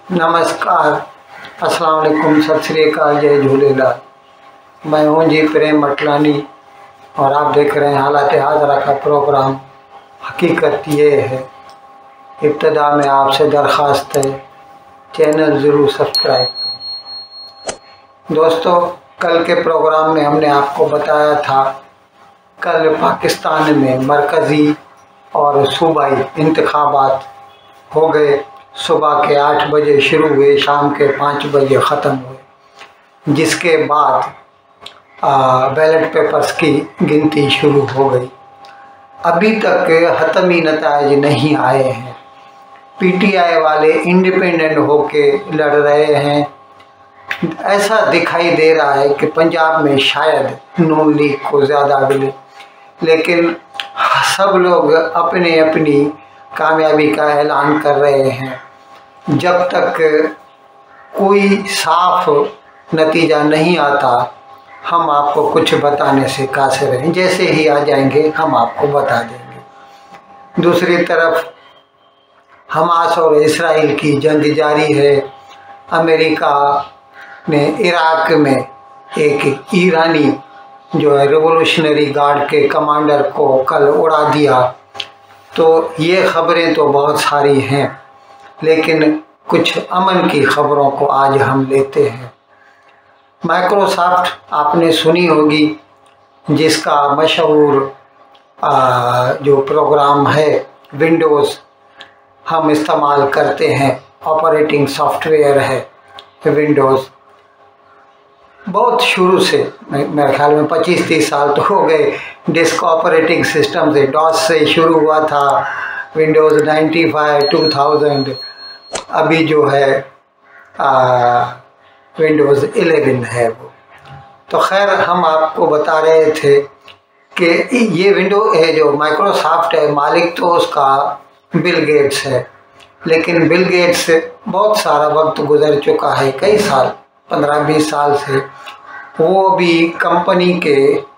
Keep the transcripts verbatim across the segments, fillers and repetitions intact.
नमस्कार, अस्सलाम वालेकुम, सत श्री अकाल, जय झूलेलाल। मैं हूँ जी प्रेम मटलानी और आप देख रहे हैं हालात हाज़रा का प्रोग्राम। हकीकत ये है, इब्तदा में आपसे दरख्वास्त है चैनल ज़रूर सब्सक्राइब करें। दोस्तों, कल के प्रोग्राम में हमने आपको बताया था कल पाकिस्तान में मरकज़ी और सूबाई इंतखाबात हो गए। सुबह के आठ बजे शुरू हुए, शाम के पाँच बजे ख़त्म हुए, जिसके बाद बैलेट पेपर्स की गिनती शुरू हो गई। अभी तक हतमी नताइज नहीं आए हैं। पीटीआई वाले इंडिपेंडेंट होके लड़ रहे हैं। ऐसा दिखाई दे रहा है कि पंजाब में शायद नून लीग को ज़्यादा मिले, लेकिन सब लोग अपने अपनी कामयाबी का ऐलान कर रहे हैं। जब तक कोई साफ नतीजा नहीं आता, हम आपको कुछ बताने से कासिर हैं। जैसे ही आ जाएंगे हम आपको बता देंगे। दूसरी तरफ हमास और इस्राइल की जंग जारी है। अमेरिका ने इराक में एक ईरानी जो है रिवोल्यूशनरी गार्ड के कमांडर को कल उड़ा दिया। तो ये खबरें तो बहुत सारी हैं, लेकिन कुछ अमन की खबरों को आज हम लेते हैं। माइक्रोसॉफ्ट आपने सुनी होगी, जिसका मशहूर जो प्रोग्राम है विंडोज़ हम इस्तेमाल करते हैं, ऑपरेटिंग सॉफ्टवेयर है विंडोज़। बहुत शुरू से, मेरे ख्याल में पच्चीस तीस साल तो हो गए, डिस्क ऑपरेटिंग सिस्टम से, डॉस से शुरू हुआ था। Windows ninety five, two thousand, अभी जो है विंडोज़ इलेवन है वो। तो खैर, हम आपको बता रहे थे कि ये विंडो है जो माइक्रोसॉफ्ट है, मालिक तो उसका बिल गेट्स है, लेकिन बिल गेट्स से बहुत सारा वक्त गुजर चुका है, कई साल, पंद्रह बीस साल से वो भी कंपनी के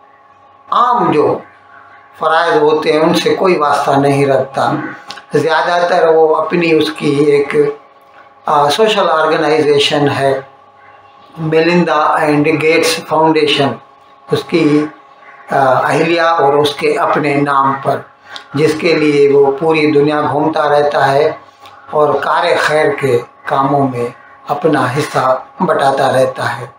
आम जो फ़राइज़ होते हैं उनसे कोई वास्ता नहीं रखता। ज़्यादातर वो अपनी उसकी एक सोशल ऑर्गेनाइजेशन है, मेलिंडा एंड गेट्स फाउंडेशन, उसकी अहिल्या और उसके अपने नाम पर, जिसके लिए वो पूरी दुनिया घूमता रहता है और कार खैर के कामों में अपना हिस्सा बटाता रहता है।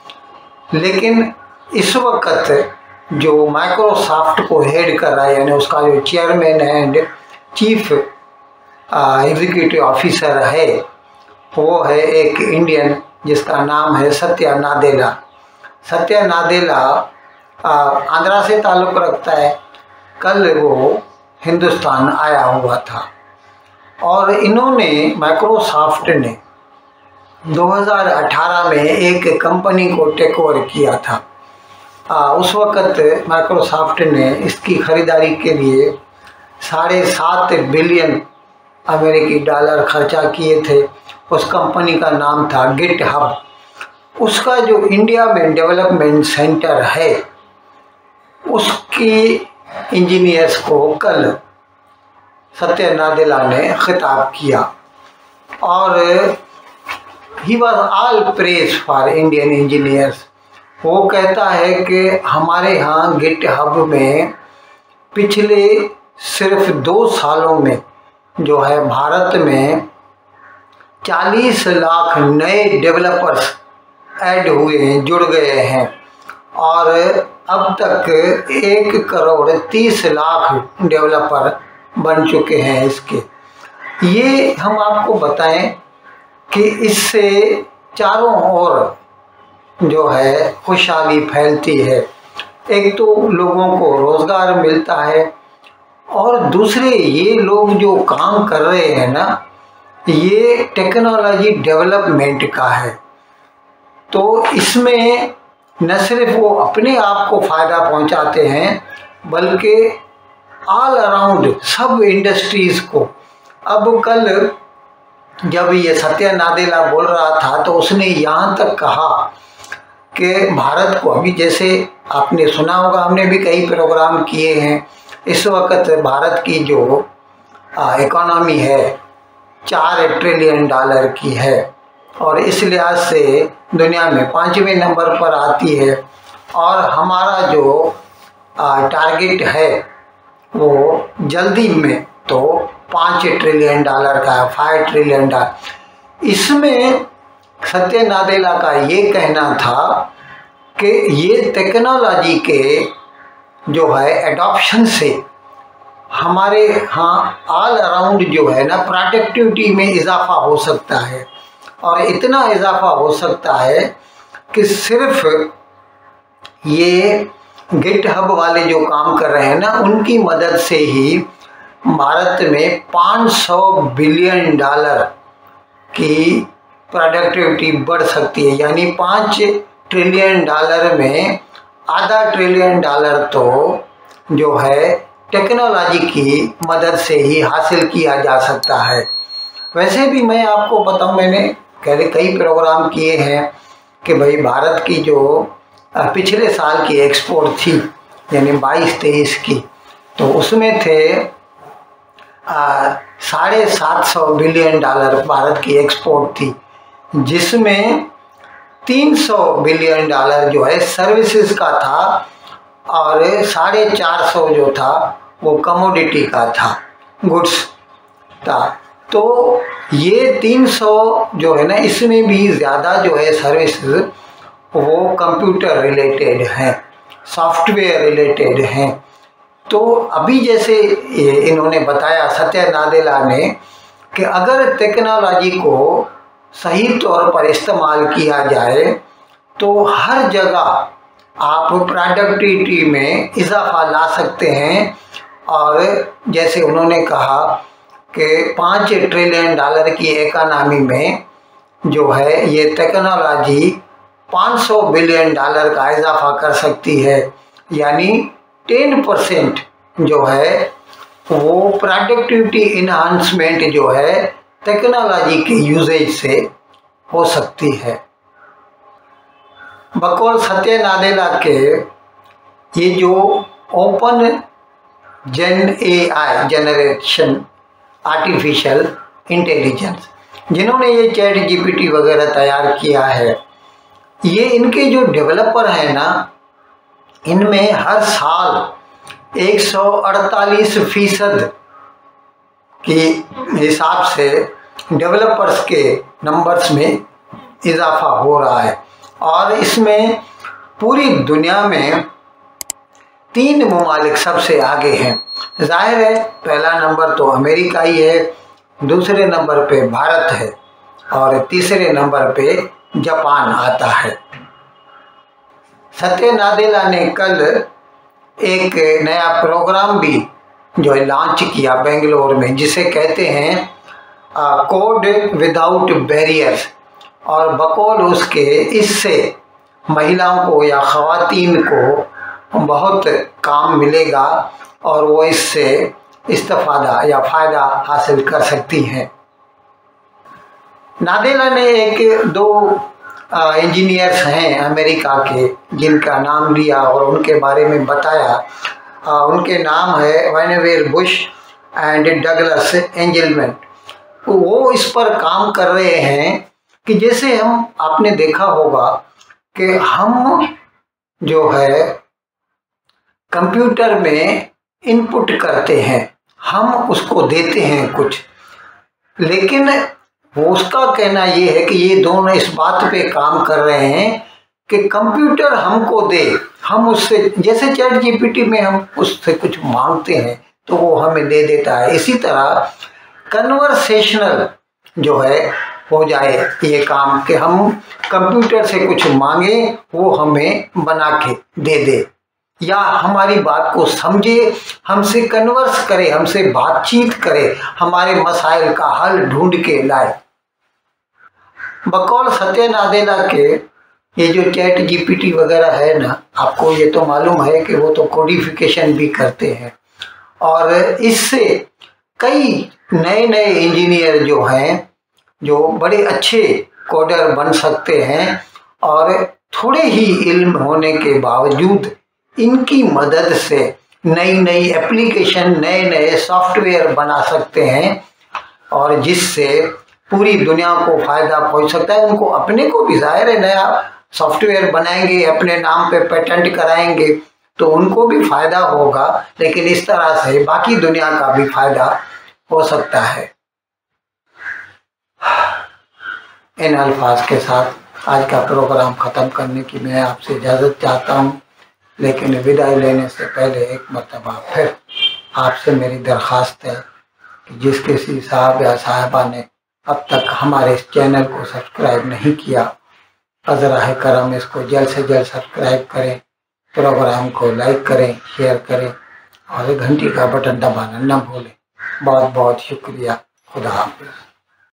लेकिन इस वक्त जो माइक्रोसॉफ्ट को हेड कर रहा है, यानी उसका जो chairman and chief executive officer है, वो है एक इंडियन जिसका नाम है सत्या नादेला। सत्या नादेला आंध्रा से ताल्लुक़ रखता है। कल वो हिंदुस्तान आया हुआ था और इन्होंने, माइक्रोसॉफ्ट ने दो हज़ार अठारह में एक कंपनी को टेक ओवर किया था। आ, उस वक़्त माइक्रोसॉफ्ट ने इसकी ख़रीदारी के लिए साढ़े सात बिलियन अमेरिकी डॉलर खर्चा किए थे। उस कंपनी का नाम था गिट हब। उसका जो इंडिया में डेवलपमेंट सेंटर है, उसकी इंजीनियर्स को कल सत्या नादेला ने खिताब किया और he was all praise for Indian engineers. वो कहता है कि हमारे यहाँ गिट हब में पिछले सिर्फ दो सालों में जो है भारत में चालीस लाख नए डेवलपर्स ऐड हुए हैं, जुड़ गए हैं, और अब तक एक करोड़ तीस लाख डेवलपर बन चुके हैं इसके। ये हम आपको बताएं कि इससे चारों ओर जो है खुशहाली फैलती है। एक तो लोगों को रोज़गार मिलता है, और दूसरे ये लोग जो काम कर रहे हैं ना, ये टेक्नोलॉजी डेवलपमेंट का है। तो इसमें न सिर्फ वो अपने आप को फ़ायदा पहुंचाते हैं, बल्कि ऑल अराउंड सब इंडस्ट्रीज़ को। अब कल जब ये सत्या नादेला बोल रहा था तो उसने यहाँ तक कहा कि भारत को, अभी जैसे आपने सुना होगा, हमने भी कई प्रोग्राम किए हैं, इस वक्त भारत की जो इकोनॉमी है चार ट्रिलियन डॉलर की है और इस लिहाज से दुनिया में पाँचवें नंबर पर आती है। और हमारा जो टारगेट है वो जल्दी में तो पाँच ट्रिलियन डॉलर का है, फाइव ट्रिलियन डॉलर। इसमें सत्य नादेला का ये कहना था कि ये टेक्नोलॉजी के जो है एडॉप्शन से हमारे यहाँ ऑल अराउंड जो है ना प्रोडक्टिविटी में इजाफा हो सकता है। और इतना इजाफा हो सकता है कि सिर्फ ये गिटहब वाले जो काम कर रहे हैं ना उनकी मदद से ही भारत में पाँच सौ बिलियन डॉलर की प्रोडक्टिविटी बढ़ सकती है। यानी पाँच ट्रिलियन डॉलर में आधा ट्रिलियन डॉलर तो जो है टेक्नोलॉजी की मदद से ही हासिल किया जा सकता है। वैसे भी मैं आपको बताऊं, मैंने पहले कई प्रोग्राम किए हैं कि भाई भारत की जो पिछले साल की एक्सपोर्ट थी यानी बाईस तेईस की, तो उसमें थे साढ़े सात सौ बिलियन डॉलर भारत की एक्सपोर्ट थी, जिसमें तीन सौ बिलियन डॉलर जो है सर्विसेज का था और साढ़े चार सौ जो था वो कमोडिटी का था, गुड्स था। तो ये तीन सौ जो है ना इसमें भी ज़्यादा जो है सर्विसेज वो कंप्यूटर रिलेटेड हैं, सॉफ्टवेयर रिलेटेड हैं। तो अभी जैसे इन्होंने बताया सत्य नादेला ने कि अगर टेक्नोलॉजी को सही तौर पर इस्तेमाल किया जाए तो हर जगह आप प्रोडक्टिविटी में इजाफा ला सकते हैं। और जैसे उन्होंने कहा कि पाँच ट्रिलियन डॉलर की इकोनॉमी में जो है ये टेक्नोलॉजी पाँच सौ बिलियन डॉलर का इजाफा कर सकती है। यानी टेन परसेंट जो है वो प्रोडक्टिविटी इन्हांसमेंट जो है टेक्नोलॉजी के यूजेज से हो सकती है। बकौल सत्य नादेला के ये जो open gen A I generation artificial intelligence जिन्होंने ये चैट जीपीटी वगैरह तैयार किया है, ये इनके जो डेवलपर हैं ना इनमें हर साल एक सौ अड़तालीस फीसद के हिसाब से डेवलपर्स के नंबर्स में इजाफा हो रहा है। और इसमें पूरी दुनिया में तीन ममालिक सबसे आगे हैं। जाहिर है पहला नंबर तो अमेरिका ही है, दूसरे नंबर पे भारत है और तीसरे नंबर पे जापान आता है। सत्य नादेला ने कल एक नया प्रोग्राम भी जो है लॉन्च किया बेंगलोर में, जिसे कहते हैं कोड विदाउट बैरियर्स। और बकौल उसके इससे महिलाओं को या ख़वातीन को बहुत काम मिलेगा और वो इससे इस्तेफादा या फ़ायदा हासिल कर सकती हैं। नादेला ने एक दो इंजीनियर्स हैं अमेरिका के जिनका नाम लिया और उनके बारे में बताया। आ, उनके नाम है Vannevar Bush and Douglas Engelman. वो इस पर काम कर रहे हैं कि जैसे हम आपने देखा होगा कि हम जो है कंप्यूटर में इनपुट करते हैं, हम उसको देते हैं कुछ, लेकिन वो उसका कहना ये है कि ये दोनों इस बात पे काम कर रहे हैं कि कंप्यूटर हमको दे, हम उससे जैसे चैट जीपीटी में हम उससे कुछ मांगते हैं तो वो हमें दे देता है, इसी तरह कन्वर्सेशनल जो है हो जाए ये काम कि हम कंप्यूटर से कुछ मांगे वो हमें बना के दे दे या हमारी बात को समझे, हमसे कन्वर्स करे, हमसे बातचीत करे, हमारे मसाइल का हल ढूंढ के लाए। बकौल सत्य नादेला के ये जो चैट जीपीटी वगैरह है ना, आपको ये तो मालूम है कि वो तो कोडिफिकेशन भी करते हैं और इससे कई नए नए इंजीनियर जो हैं जो बड़े अच्छे कोडर बन सकते हैं और थोड़े ही इल्म होने के बावजूद इनकी मदद से नई नई एप्लीकेशन, नए नए सॉफ्टवेयर बना सकते हैं। और जिससे पूरी दुनिया को फ़ायदा पहुंच सकता है। उनको अपने को भी ज़ाहिर है, नया सॉफ्टवेयर बनाएंगे, अपने नाम पे पेटेंट कराएंगे तो उनको भी फ़ायदा होगा, लेकिन इस तरह से बाकी दुनिया का भी फ़ायदा हो सकता है। इन अल्फाज के साथ आज का प्रोग्राम ख़त्म करने की मैं आपसे इजाज़त चाहता हूँ, लेकिन विदाई लेने से पहले एक मरतबा फिर आपसे मेरी दरख्वास्त है कि जिस किसी साहब या साहिबा ने अब तक हमारे इस चैनल को सब्सक्राइब नहीं किया, अज़राह करम इसको जल्द से जल्द सब्सक्राइब करें, प्रोग्राम को लाइक करें, शेयर करें और घंटी का बटन दबाना न भूलें। बहुत बहुत शुक्रिया। खुदा हाफ़िज़।